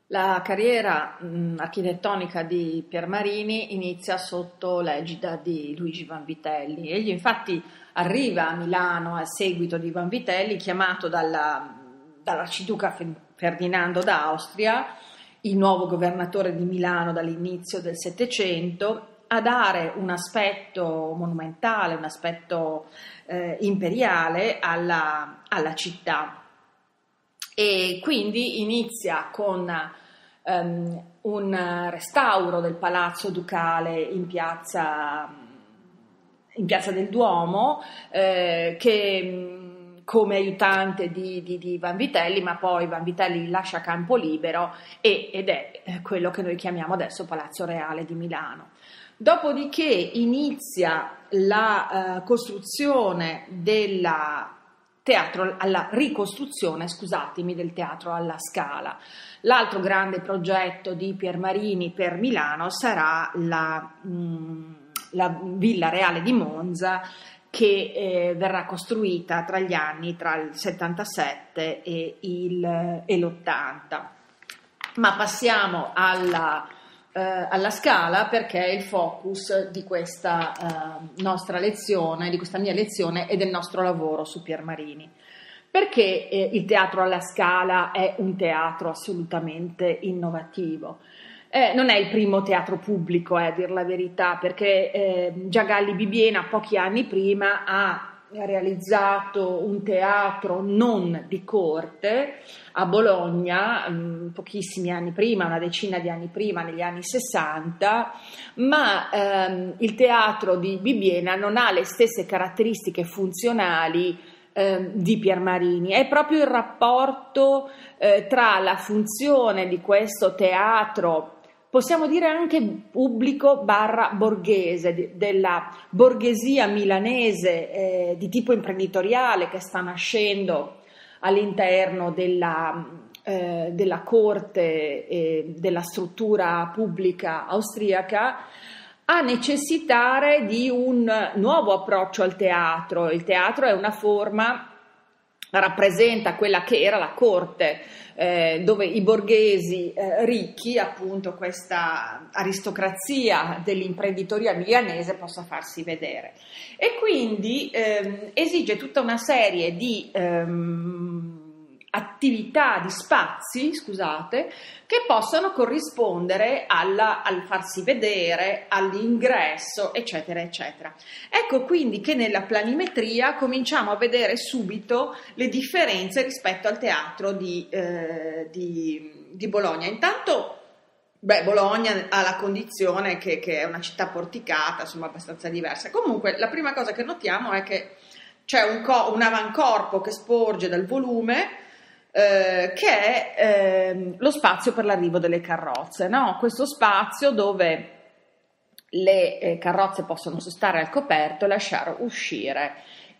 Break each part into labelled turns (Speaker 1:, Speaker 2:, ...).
Speaker 1: La carriera architettonica di Pier Marini inizia sotto l'egida di Luigi Vanvitelli. Egli infatti arriva a Milano a seguito di Vanvitelli, chiamato dall'arciduca Ferdinando d'Austria, il nuovo governatore di Milano dall'inizio del Settecento, a dare un aspetto monumentale, un aspetto imperiale alla città. E quindi inizia con un restauro del Palazzo Ducale in piazza del Duomo, che come aiutante di Vanvitelli, ma poi Vanvitelli lascia campo libero ed è quello che noi chiamiamo adesso Palazzo Reale di Milano. Dopodiché inizia la costruzione alla ricostruzione, scusatemi, del Teatro alla Scala. L'altro grande progetto di Pier Marini per Milano sarà la Villa Reale di Monza, che verrà costruita tra il 77 e l'80. Ma passiamo alla Scala, perché è il focus di questa nostra lezione, di questa mia lezione e del nostro lavoro su Pier Marini. Perché il Teatro alla Scala è un teatro assolutamente innovativo? Non è il primo teatro pubblico, a dir la verità, perché già Galli Bibbiena pochi anni prima ha realizzato un teatro non di corte a Bologna, pochissimi anni prima, una decina di anni prima, negli anni 60, ma il teatro di Bibbiena non ha le stesse caratteristiche funzionali di Pier Marini. È proprio il rapporto tra la funzione di questo teatro, possiamo dire anche pubblico / borghese, della borghesia milanese di tipo imprenditoriale che sta nascendo all'interno della corte e della struttura pubblica austriaca, a necessitare di un nuovo approccio al teatro. Il teatro è una forma, rappresenta quella che era la corte, dove i borghesi ricchi, appunto questa aristocrazia dell'imprenditoria milanese, possa farsi vedere. E quindi esige tutta una serie di attività, di spazi, scusate, che possano corrispondere al farsi vedere, all'ingresso, eccetera, eccetera. Ecco quindi che nella planimetria cominciamo a vedere subito le differenze rispetto al teatro di Bologna. Intanto, Bologna ha la condizione che è una città porticata, insomma abbastanza diversa. Comunque la prima cosa che notiamo è che c'è un avancorpo che sporge dal volume, che è lo spazio per l'arrivo delle carrozze, no? Questo spazio dove le carrozze possono sostare al coperto e lasciare uscire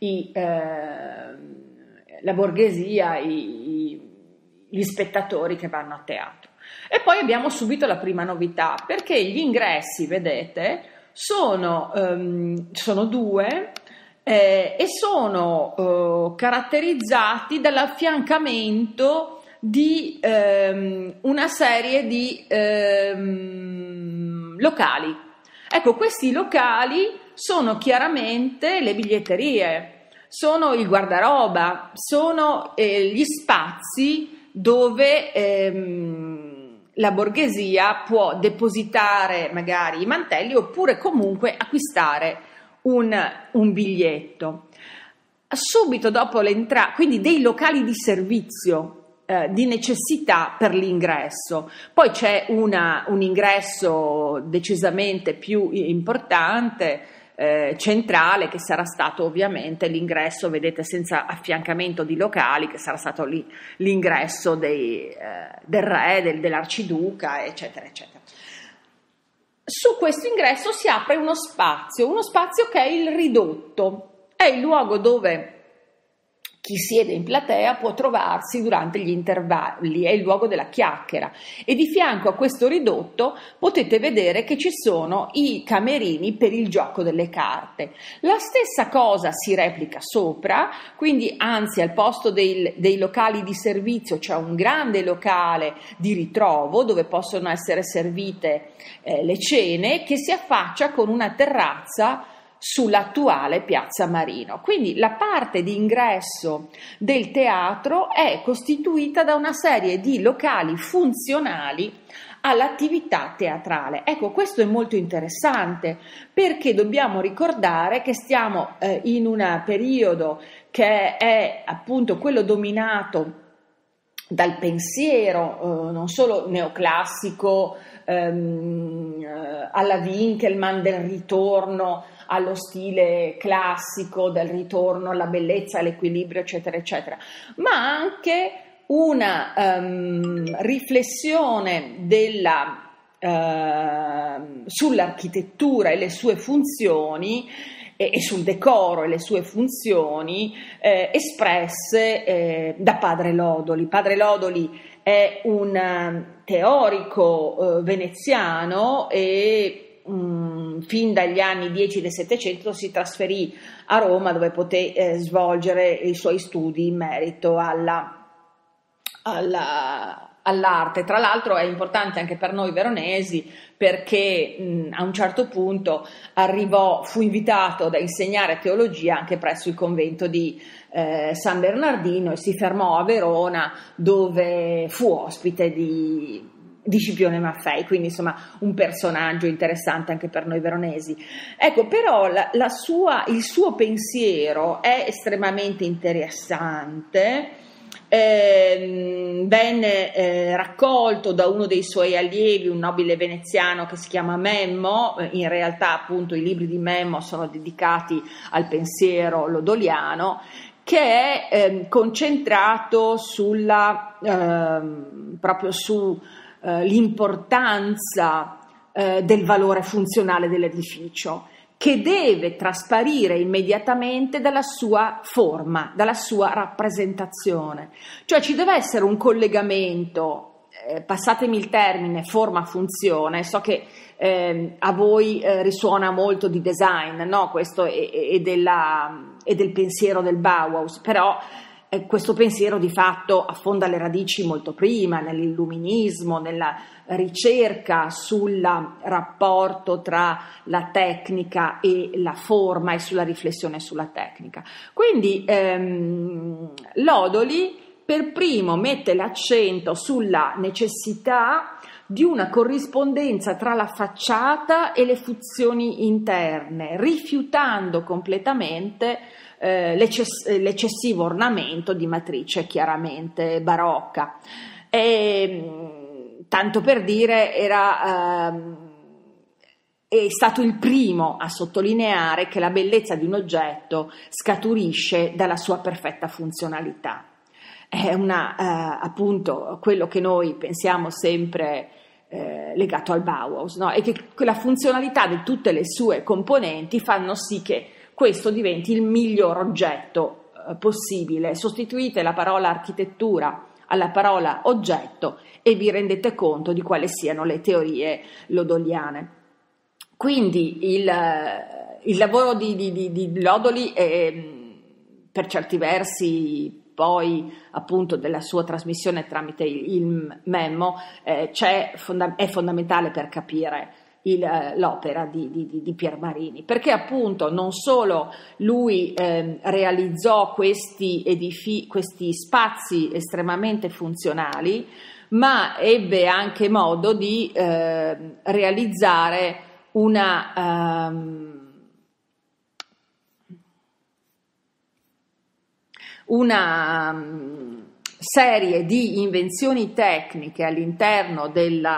Speaker 1: la borghesia, gli spettatori che vanno a teatro. E poi abbiamo subito la prima novità, perché gli ingressi, vedete, sono due, e sono caratterizzati dall'affiancamento di una serie di locali. Ecco, questi locali sono chiaramente le biglietterie, sono il guardaroba, sono gli spazi dove la borghesia può depositare magari i mantelli oppure comunque acquistare un biglietto. Subito dopo l'entrata, quindi dei locali di servizio di necessità per l'ingresso. Poi c'è un ingresso decisamente più importante, centrale, che sarà stato ovviamente l'ingresso, vedete, senza affiancamento di locali, che sarà stato l'ingresso del re, dell'arciduca, eccetera, eccetera. Su questo ingresso si apre uno spazio che è il ridotto, è il luogo dove chi siede in platea può trovarsi durante gli intervalli, è il luogo della chiacchiera, e di fianco a questo ridotto potete vedere che ci sono i camerini per il gioco delle carte. La stessa cosa si replica sopra, quindi anzi al posto dei locali di servizio c'è un grande locale di ritrovo dove possono essere servite le cene, che si affaccia con una terrazza sull'attuale Piazza Marino. Quindi la parte di ingresso del teatro è costituita da una serie di locali funzionali all'attività teatrale. Ecco, questo è molto interessante perché dobbiamo ricordare che stiamo in un periodo che è appunto quello dominato dal pensiero non solo neoclassico alla Winkelmann, del ritorno allo stile classico, del ritorno alla bellezza, all'equilibrio, eccetera, eccetera, ma anche una riflessione sull'architettura e le sue funzioni e sul decoro e le sue funzioni espresse da Padre Lodoli. Padre Lodoli è un teorico veneziano e fin dagli anni 10 del Settecento si trasferì a Roma, dove poté svolgere i suoi studi in merito all'arte. Tra l'altro è importante anche per noi veronesi perché a un certo punto fu invitato da insegnare teologia anche presso il convento di San Bernardino e si fermò a Verona, dove fu ospite di Scipione Maffei, quindi insomma un personaggio interessante anche per noi veronesi. Ecco, però il suo pensiero è estremamente interessante. Venne raccolto da uno dei suoi allievi, un nobile veneziano che si chiama Memmo. In realtà appunto i libri di Memmo sono dedicati al pensiero lodoliano, che è concentrato proprio su l'importanza del valore funzionale dell'edificio, che deve trasparire immediatamente dalla sua forma, dalla sua rappresentazione. Cioè ci deve essere un collegamento, passatemi il termine, forma-funzione. So che a voi risuona molto di design, no? Questo e del pensiero del Bauhaus, però questo pensiero di fatto affonda le radici molto prima, nell'illuminismo, nella ricerca sul rapporto tra la tecnica e la forma e sulla riflessione sulla tecnica. Quindi Lodoli per primo mette l'accento sulla necessità di una corrispondenza tra la facciata e le funzioni interne, rifiutando completamente l'eccessivo ornamento di matrice chiaramente barocca. Tanto per dire, è stato il primo a sottolineare che la bellezza di un oggetto scaturisce dalla sua perfetta funzionalità. È appunto quello che noi pensiamo sempre legato al Bauhaus, no? E che la funzionalità di tutte le sue componenti fanno sì che questo diventi il miglior oggetto possibile. Sostituite la parola architettura alla parola oggetto e vi rendete conto di quali siano le teorie lodoliane. Quindi il lavoro di Lodoli è, per certi versi, poi appunto della sua trasmissione tramite il Memmo, è fondamentale per capire l'opera di Pier Marini, perché appunto non solo lui realizzò questi spazi estremamente funzionali, ma ebbe anche modo di realizzare una serie di invenzioni tecniche all'interno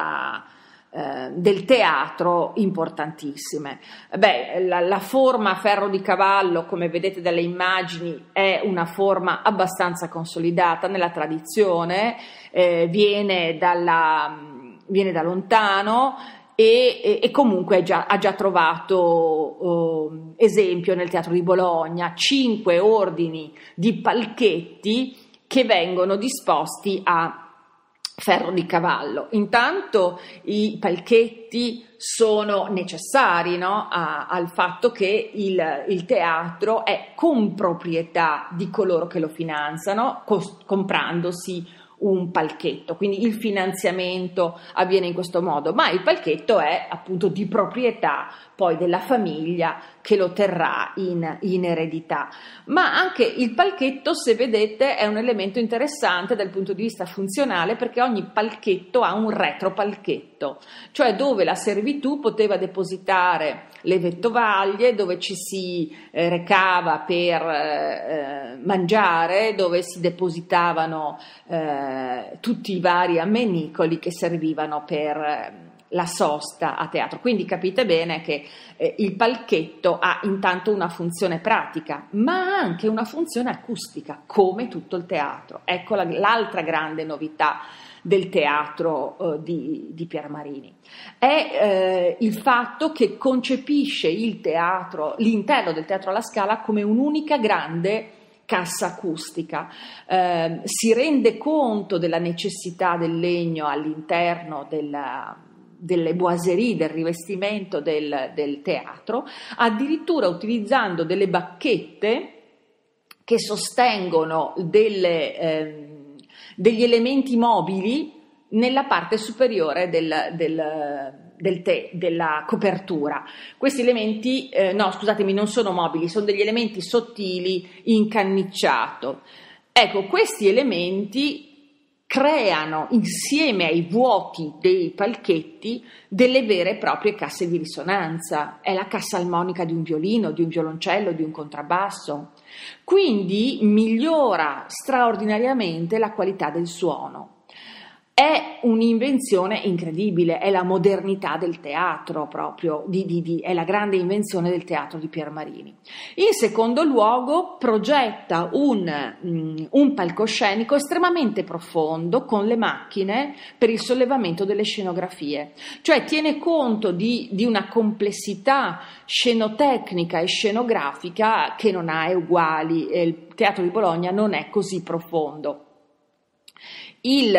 Speaker 1: del teatro importantissime. La forma a ferro di cavallo, come vedete dalle immagini, è una forma abbastanza consolidata nella tradizione, viene da lontano e comunque ha già trovato esempio nel Teatro di Bologna, 5 ordini di palchetti che vengono disposti a ferro di cavallo. Intanto i palchetti sono necessari, no? Al fatto che il teatro è comproprietà di coloro che lo finanziano, comprandosi un palchetto, quindi il finanziamento avviene in questo modo, ma il palchetto è appunto di proprietà poi della famiglia che lo terrà in eredità. Ma anche il palchetto, se vedete, è un elemento interessante dal punto di vista funzionale, perché ogni palchetto ha un retropalchetto, cioè dove la servitù poteva depositare le vettovaglie, dove ci si recava per mangiare, dove si depositavano tutti i vari ammenicoli che servivano per la sosta a teatro. Quindi capite bene che il palchetto ha intanto una funzione pratica, ma anche una funzione acustica, come tutto il teatro. Ecco l'altra grande novità del teatro di Piermarini. È il fatto che concepisce il teatro, l'interno del Teatro alla Scala, come un'unica grande cassa acustica. Si rende conto della necessità del legno all'interno delle boiserie, del rivestimento del teatro, addirittura utilizzando delle bacchette che sostengono degli elementi mobili nella parte superiore della copertura. Questi elementi, non sono mobili, sono degli elementi sottili in cannicciato. Ecco, questi elementi creano, insieme ai vuoti dei palchetti, delle vere e proprie casse di risonanza. È la cassa armonica di un violino, di un violoncello, di un contrabbasso. Quindi migliora straordinariamente la qualità del suono. È un'invenzione incredibile, è la modernità del teatro proprio, è la grande invenzione del teatro di Piermarini. In secondo luogo progetta un palcoscenico estremamente profondo con le macchine per il sollevamento delle scenografie, cioè tiene conto di una complessità scenotecnica e scenografica che non ha uguali. Il Teatro di Bologna non è così profondo. Il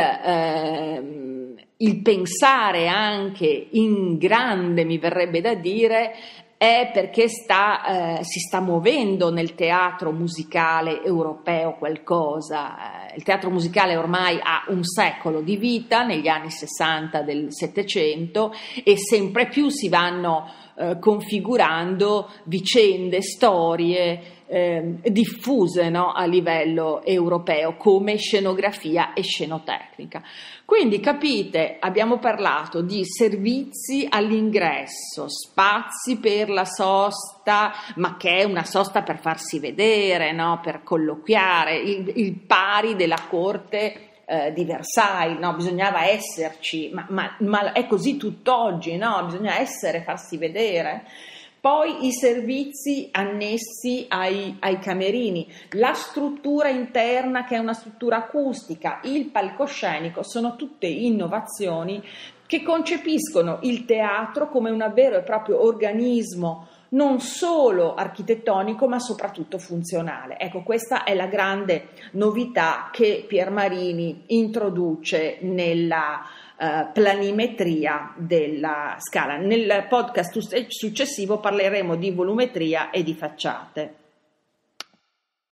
Speaker 1: pensare anche in grande, mi verrebbe da dire, è perché si sta muovendo nel teatro musicale europeo qualcosa. Il teatro musicale ormai ha un secolo di vita, negli anni 60 del Settecento, e sempre più si vanno configurando vicende, storie diffuse, no, a livello europeo come scenografia e scenotecnica. Quindi capite, abbiamo parlato di servizi all'ingresso, spazi per la sosta, ma che è una sosta per farsi vedere, no, per colloquiare, il pari della corte di Versailles, no? Bisognava esserci, ma è così tutt'oggi, no? Bisogna farsi vedere. Poi i servizi annessi ai camerini, la struttura interna che è una struttura acustica, il palcoscenico, sono tutte innovazioni che concepiscono il teatro come un vero e proprio organismo non solo architettonico ma soprattutto funzionale. Ecco, questa è la grande novità che Piermarini introduce nella planimetria della Scala. Nel podcast successivo parleremo di volumetria e di facciate.